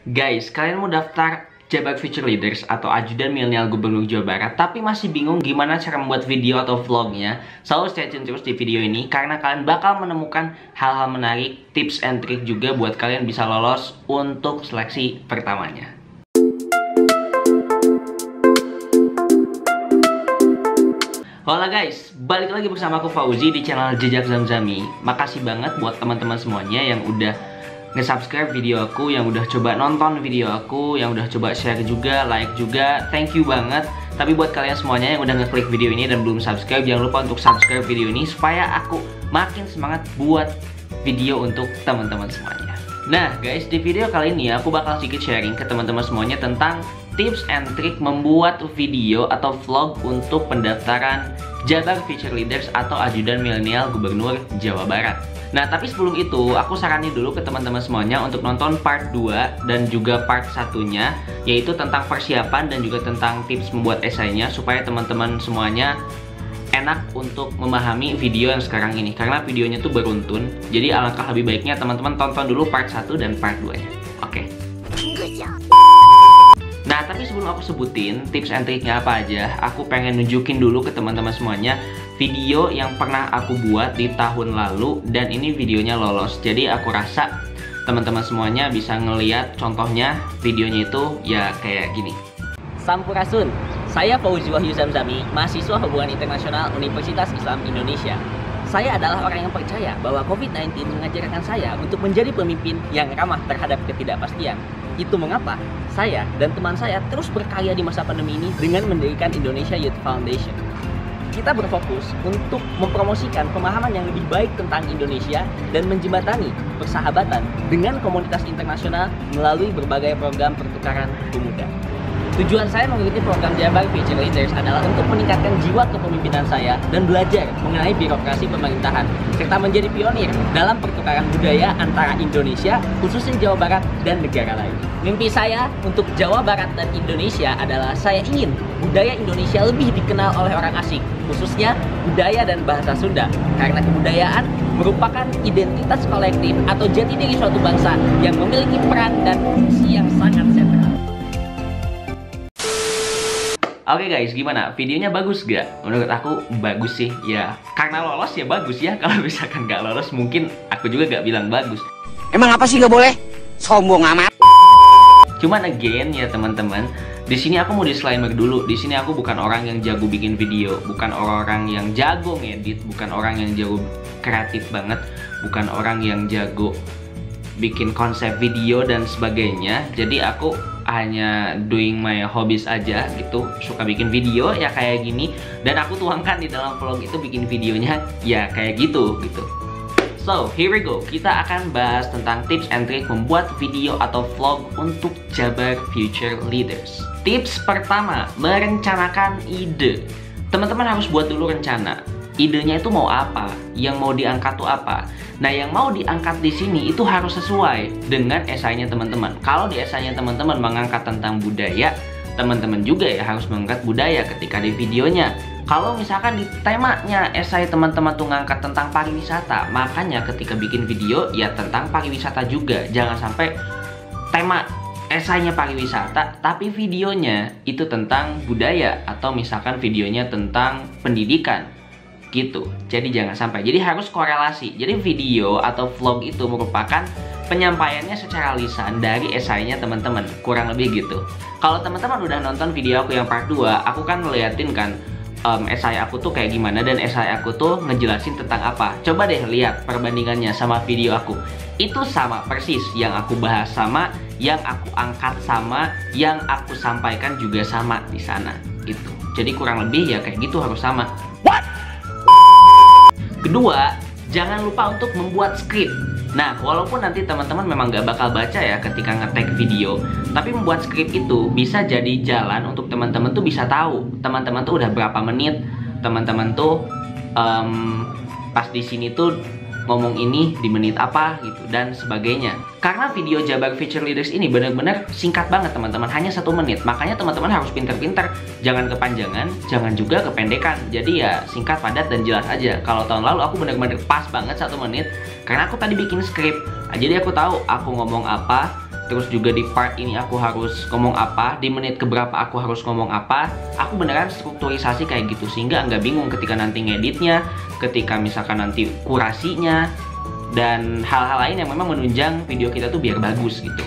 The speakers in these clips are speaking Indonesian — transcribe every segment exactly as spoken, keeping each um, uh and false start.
Guys, kalian mau daftar Jabar Future Leaders atau ajudan milenial Gubernur Jawa Barat tapi masih bingung gimana cara membuat video atau vlognya? Selalu stay tune terus di video ini karena kalian bakal menemukan hal-hal menarik, tips and trick juga buat kalian bisa lolos untuk seleksi pertamanya. Hola guys, balik lagi bersama aku Fauzi di channel Jejak Zamzami. Makasih banget buat teman-teman semuanya yang udah nge-subscribe video aku, yang udah coba nonton video aku, yang udah coba share juga, like juga. Thank you banget. Tapi buat kalian semuanya yang udah ngeklik video ini dan belum subscribe, jangan lupa untuk subscribe video ini supaya aku makin semangat buat video untuk teman-teman semuanya. Nah guys, di video kali ini aku bakal sedikit sharing ke teman-teman semuanya tentang tips and trick membuat video atau vlog untuk pendaftaran Jabar Future Leaders atau ajudan milenial Gubernur Jawa Barat. Nah, tapi sebelum itu, aku saranin dulu ke teman-teman semuanya untuk nonton part dua dan juga part satunya, yaitu tentang persiapan dan juga tentang tips membuat esainya, supaya teman-teman semuanya enak untuk memahami video yang sekarang ini. Karena videonya tuh beruntun, jadi alangkah lebih baiknya teman-teman tonton dulu part satu dan part dua-nya. Oke? Nah, tapi sebelum aku sebutin tips and triknya apa aja, aku pengen nunjukin dulu ke teman-teman semuanya video yang pernah aku buat di tahun lalu dan ini videonya lolos. Jadi aku rasa teman-teman semuanya bisa ngeliat contohnya videonya itu ya kayak gini. Sampurasun, saya Fauzi Wahyu Zamzami, mahasiswa Hubungan Internasional Universitas Islam Indonesia. Saya adalah orang yang percaya bahwa COVID sembilan belas mengajarkan saya untuk menjadi pemimpin yang ramah terhadap ketidakpastian. Itu mengapa saya dan teman saya terus berkarya di masa pandemi ini dengan mendirikan Indonesia Youth Foundation. Kita berfokus untuk mempromosikan pemahaman yang lebih baik tentang Indonesia dan menjembatani persahabatan dengan komunitas internasional melalui berbagai program pertukaran pemuda. Tujuan saya mengikuti program Jabar Future Leaders adalah untuk meningkatkan jiwa kepemimpinan saya dan belajar mengenai birokrasi pemerintahan, serta menjadi pionir dalam pertukaran budaya antara Indonesia, khususnya Jawa Barat, dan negara lain. Mimpi saya untuk Jawa Barat dan Indonesia adalah saya ingin budaya Indonesia lebih dikenal oleh orang asing, khususnya budaya dan bahasa Sunda, karena kebudayaan merupakan identitas kolektif atau jati diri suatu bangsa yang memiliki peran dan fungsi yang sangat sentral. Oke guys, gimana? Videonya bagus gak? Menurut aku bagus sih. Ya, karena lolos ya bagus ya. Kalau misalkan gak lolos mungkin aku juga gak bilang bagus. Emang apa sih gak boleh? Sombong amat. Cuman again ya teman-teman, di sini aku mau disclaimer dulu. Di sini aku bukan orang yang jago bikin video, bukan orang yang jago ngedit, bukan orang yang jago kreatif banget, bukan orang yang jago bikin konsep video dan sebagainya. Jadi aku hanya doing my hobbies aja gitu, suka bikin video ya kayak gini, dan aku tuangkan di dalam vlog itu bikin videonya ya kayak gitu gitu. So here we go, kita akan bahas tentang tips and trick membuat video atau vlog untuk Jabar Future Leaders. Tips pertama, merencanakan ide. Teman-teman harus buat dulu rencana. Idenya itu mau apa, yang mau diangkat tuh apa. Nah, yang mau diangkat di sini itu harus sesuai dengan esainya teman-teman. Kalau di esainya teman-teman mengangkat tentang budaya, teman-teman juga ya harus mengangkat budaya ketika di videonya. Kalau misalkan di temanya esai teman-teman tuh ngangkat tentang pariwisata, makanya ketika bikin video ya tentang pariwisata juga. Jangan sampai tema esainya pariwisata tapi videonya itu tentang budaya, atau misalkan videonya tentang pendidikan gitu. Jadi jangan sampai, jadi harus korelasi. Jadi video atau vlog itu merupakan penyampaiannya secara lisan dari esainya teman-teman, kurang lebih gitu. Kalau teman-teman udah nonton video aku yang part dua, aku kan ngeliatin kan um, esai aku tuh kayak gimana, dan esai aku tuh ngejelasin tentang apa. Coba deh lihat perbandingannya sama video aku. Itu sama persis, yang aku bahas sama, yang aku angkat sama, yang aku sampaikan juga sama di sana gitu. Jadi kurang lebih ya kayak gitu, harus sama. What? Kedua, jangan lupa untuk membuat skrip. Nah, walaupun nanti teman-teman memang gak bakal baca ya ketika nge-tag video, tapi membuat skrip itu bisa jadi jalan untuk teman-teman tuh bisa tahu teman-teman tuh udah berapa menit, teman-teman tuh um, pas di sini tuh ngomong ini di menit apa gitu dan sebagainya. Karena video Jabar Future Leaders ini benar-benar singkat banget teman-teman, hanya satu menit. Makanya teman-teman harus pinter-pinter, jangan kepanjangan, jangan juga kependekan. Jadi ya singkat, padat, dan jelas aja. Kalau tahun lalu aku benar-benar pas banget satu menit karena aku tadi bikin skrip. Nah, jadi aku tahu aku ngomong apa, terus juga di part ini aku harus ngomong apa, di menit keberapa aku harus ngomong apa. Aku beneran strukturisasi kayak gitu sehingga nggak bingung ketika nanti ngeditnya, ketika misalkan nanti kurasinya, dan hal-hal lain yang memang menunjang video kita tuh biar bagus gitu.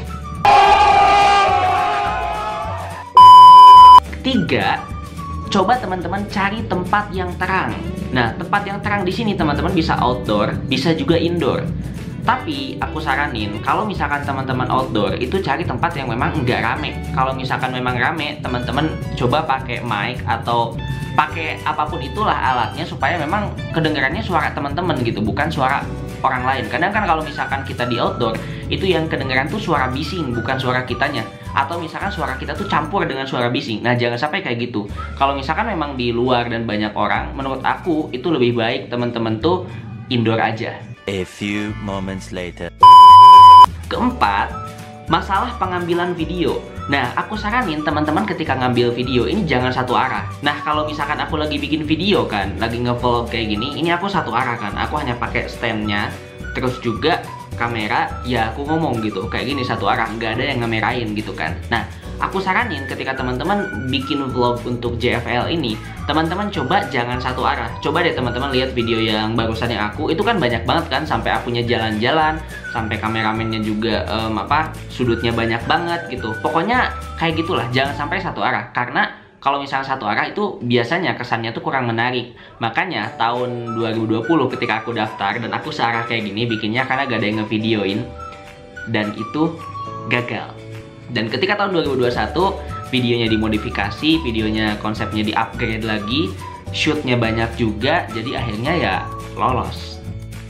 Ketiga, coba teman-teman cari tempat yang terang. Nah, tempat yang terang di sini teman-teman bisa outdoor, bisa juga indoor. Tapi aku saranin kalau misalkan teman-teman outdoor itu cari tempat yang memang enggak rame. Kalau misalkan memang rame, teman-teman coba pakai mic atau pakai apapun itulah alatnya supaya memang kedengarannya suara teman-teman gitu, bukan suara orang lain. Kadang kan kalau misalkan kita di outdoor, itu yang kedengaran tuh suara bising, bukan suara kitanya. Atau misalkan suara kita tuh campur dengan suara bising. Nah, jangan sampai kayak gitu. Kalau misalkan memang di luar dan banyak orang, menurut aku itu lebih baik teman-teman tuh indoor aja. A few moments later. Keempat, masalah pengambilan video. Nah, aku saranin teman-teman ketika ngambil video ini jangan satu arah. Nah, kalau misalkan aku lagi bikin video kan, lagi nge-vlog kayak gini, ini aku satu arah kan. Aku hanya pakai standnya, terus juga kamera, ya aku ngomong gitu. Kayak gini satu arah, nggak ada yang ngemerain gitu kan. Nah, aku saranin ketika teman-teman bikin vlog untuk J F L ini, teman-teman coba jangan satu arah. Coba deh teman-teman lihat video yang barusan yang aku, itu kan banyak banget kan, sampai akunya jalan-jalan, sampai kameramennya juga um, apa sudutnya banyak banget gitu. Pokoknya kayak gitulah, jangan sampai satu arah. Karena kalau misalnya satu arah itu biasanya kesannya tuh kurang menarik. Makanya tahun dua ribu dua puluh ketika aku daftar dan aku searah kayak gini bikinnya karena gak ada yang ngevideoin, dan itu gagal. Dan ketika tahun dua ribu dua puluh satu videonya dimodifikasi, videonya konsepnya di upgrade lagi, shootnya banyak juga, jadi akhirnya ya lolos.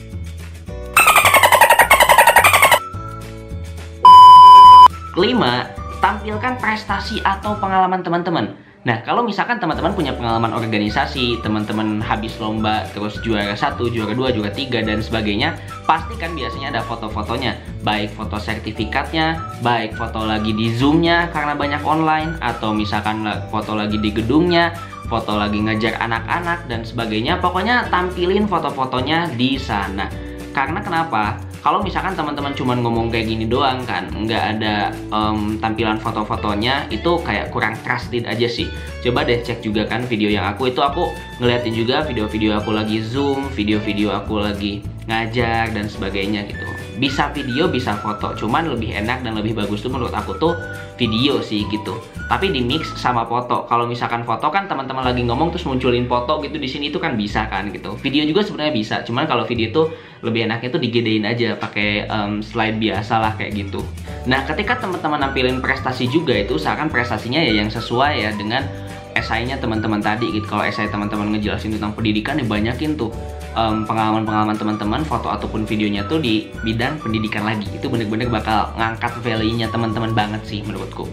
Kelima, tampilkan prestasi atau pengalaman teman-teman. Nah, kalau misalkan teman-teman punya pengalaman organisasi, teman-teman habis lomba, terus juara satu, juara dua, juara tiga, dan sebagainya, pasti kan biasanya ada foto-fotonya. Baik foto sertifikatnya, baik foto lagi di Zoom-nya karena banyak online, atau misalkan foto lagi di gedungnya, foto lagi ngajar anak-anak, dan sebagainya. Pokoknya tampilin foto-fotonya di sana. Karena kenapa? Kalau misalkan teman-teman cuma ngomong kayak gini doang kan, nggak ada um, tampilan foto-fotonya, itu kayak kurang trusted aja sih. Coba deh cek juga kan video yang aku, itu aku ngeliatin juga video-video aku lagi Zoom, video-video aku lagi ngajar dan sebagainya gitu. Bisa video, bisa foto, cuman lebih enak dan lebih bagus tuh menurut aku tuh video sih gitu. Tapi di mix sama foto. Kalau misalkan foto kan teman-teman lagi ngomong terus munculin foto gitu di sini itu kan bisa kan gitu. Video juga sebenarnya bisa, cuman kalau video tuh lebih enaknya tuh digedein aja pakai um, slide biasa lah kayak gitu. Nah, ketika teman-teman nampilin prestasi juga itu usahakan prestasinya ya yang sesuai ya dengan esainya teman-teman tadi gitu. Kalau esai teman-teman ngejelasin tentang pendidikan ya banyakin tuh pengalaman-pengalaman um, teman-teman, foto ataupun videonya tuh di bidang pendidikan lagi. Itu bener-bener bakal ngangkat value-nya teman-teman banget sih menurutku.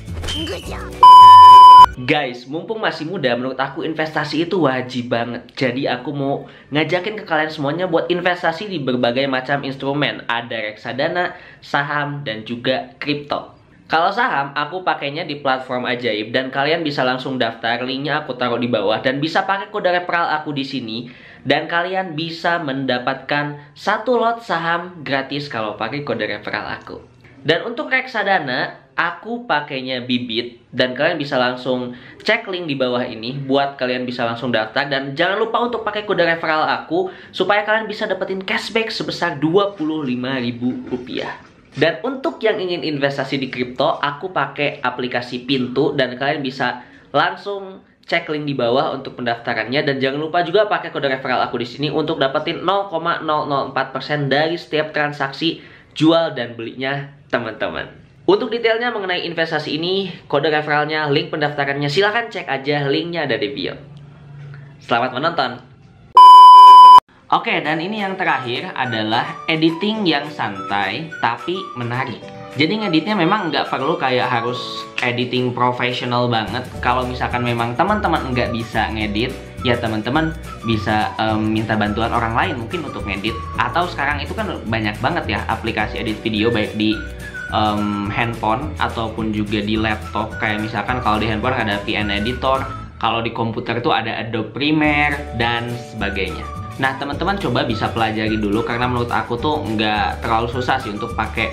Guys, mumpung masih muda, menurut aku investasi itu wajib banget. Jadi aku mau ngajakin ke kalian semuanya buat investasi di berbagai macam instrumen. Ada reksadana, saham, dan juga kripto. Kalau saham, aku pakainya di platform Ajaib dan kalian bisa langsung daftar. Linknya aku taruh di bawah dan bisa pakai kode referral aku di sini. Dan kalian bisa mendapatkan satu lot saham gratis kalau pakai kode referral aku. Dan untuk reksadana, aku pakainya Bibit dan kalian bisa langsung cek link di bawah ini buat kalian bisa langsung daftar. Dan jangan lupa untuk pakai kode referral aku supaya kalian bisa dapetin cashback sebesar dua puluh lima ribu rupiah. Dan untuk yang ingin investasi di kripto, aku pakai aplikasi Pintu dan kalian bisa langsung cek link di bawah untuk pendaftarannya. Dan jangan lupa juga pakai kode referral aku di sini untuk dapetin nol koma nol nol empat persen dari setiap transaksi jual dan belinya teman-teman. Untuk detailnya mengenai investasi ini, kode referralnya, link pendaftarannya, silahkan cek aja, linknya ada di bio. Selamat menonton. Oke, dan ini yang terakhir adalah editing yang santai tapi menarik. Jadi ngeditnya memang nggak perlu kayak harus editing profesional banget. Kalau misalkan memang teman-teman nggak bisa ngedit, ya teman-teman bisa um, minta bantuan orang lain mungkin untuk ngedit. Atau sekarang itu kan banyak banget ya aplikasi edit video baik di um, handphone ataupun juga di laptop. Kayak misalkan kalau di handphone ada V N Editor, kalau di komputer itu ada Adobe Premiere dan sebagainya. Nah, teman-teman coba bisa pelajari dulu karena menurut aku tuh nggak terlalu susah sih untuk pakai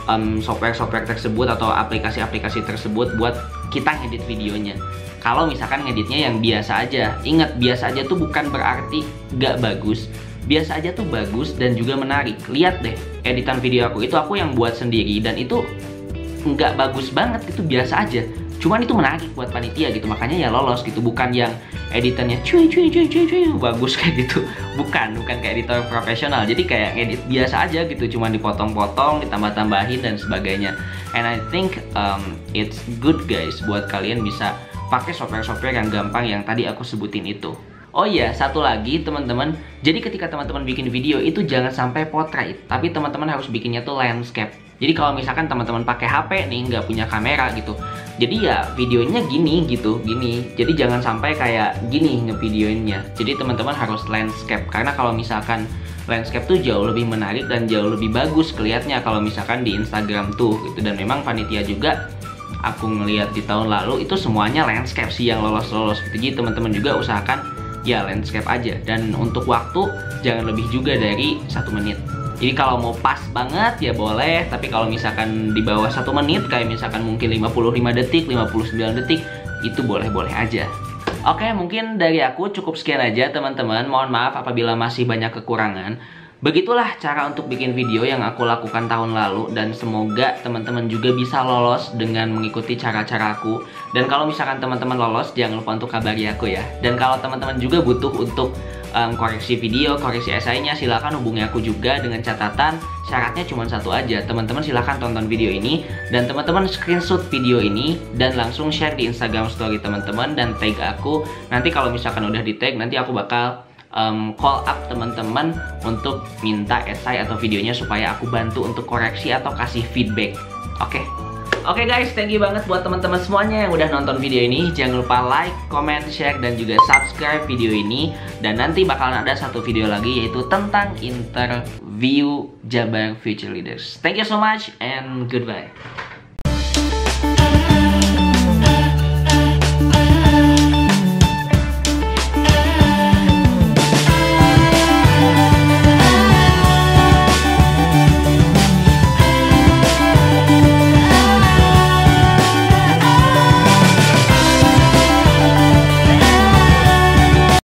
um, software-software tersebut atau aplikasi-aplikasi tersebut buat kita ngedit videonya. Kalau misalkan ngeditnya yang biasa aja, ingat biasa aja tuh bukan berarti gak bagus. Biasa aja tuh bagus dan juga menarik. Lihat deh, editan video aku itu aku yang buat sendiri dan itu nggak bagus banget, itu biasa aja. Cuman itu menarik buat panitia gitu, makanya ya lolos gitu. Bukan yang editannya cuy cuy cuy cuy cuy bagus kayak gitu. Bukan, bukan kayak editor profesional. Jadi kayak ngedit biasa aja gitu, cuman dipotong-potong, ditambah-tambahin dan sebagainya. And I think um, it's good guys buat kalian bisa pakai software-software yang gampang yang tadi aku sebutin itu. Oh iya, satu lagi teman-teman. Jadi ketika teman-teman bikin video itu jangan sampai portrait, tapi teman-teman harus bikinnya tuh landscape. Jadi kalau misalkan teman-teman pakai H P nih, nggak punya kamera gitu, jadi ya videonya gini gitu, gini. Jadi jangan sampai kayak gini ngevideoinnya. Jadi teman-teman harus landscape, karena kalau misalkan landscape tuh jauh lebih menarik dan jauh lebih bagus kelihatannya kalau misalkan di Instagram tuh gitu. Dan memang panitia juga, aku ngeliat di tahun lalu itu semuanya landscape sih yang lolos-lolos gitu. Jadi teman-teman juga usahakan ya landscape aja, dan untuk waktu jangan lebih juga dari satu menit. Jadi kalau mau pas banget ya boleh, tapi kalau misalkan di bawah satu menit, kayak misalkan mungkin lima puluh lima detik, lima puluh sembilan detik, itu boleh-boleh aja. Oke, mungkin dari aku cukup sekian aja teman-teman. Mohon maaf apabila masih banyak kekurangan. Begitulah cara untuk bikin video yang aku lakukan tahun lalu, dan semoga teman-teman juga bisa lolos dengan mengikuti cara-cara aku. Dan kalau misalkan teman-teman lolos, jangan lupa untuk kabari aku ya. Dan kalau teman-teman juga butuh untuk um, koreksi video, koreksi esainya, silahkan hubungi aku juga dengan catatan. Syaratnya cuma satu aja, teman-teman silahkan tonton video ini dan teman-teman screenshot video ini dan langsung share di Instagram story teman-teman dan tag aku. Nanti kalau misalkan udah di tag, nanti aku bakal Um, call up teman-teman untuk minta esai atau videonya supaya aku bantu untuk koreksi atau kasih feedback. Oke, okay? Oke okay guys, thank you banget buat teman-teman semuanya yang udah nonton video ini. Jangan lupa like, comment, share, dan juga subscribe video ini. Dan nanti bakalan ada satu video lagi yaitu tentang interview Jabar Future Leaders. Thank you so much and goodbye.